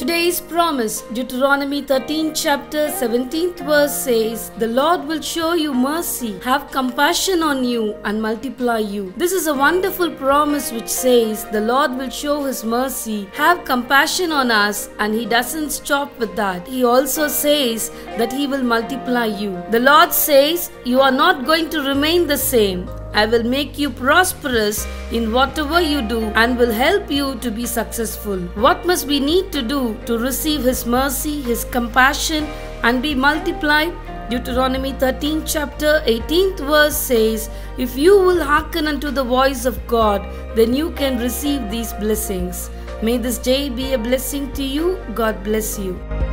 Today's promise, Deuteronomy 13 chapter 17th verse says, "The Lord will show you mercy, have compassion on you and multiply you." This is a wonderful promise which says the Lord will show His mercy, have compassion on us, and He doesn't stop with that. He also says that He will multiply you. The Lord says, "You are not going to remain the same. I will make you prosperous in whatever you do and will help you to be successful." What must we need to do to receive His mercy, His compassion, and be multiplied? Deuteronomy 13 chapter 18th verse says, "If you will hearken unto the voice of God, then you can receive these blessings." May this day be a blessing to you. God bless you.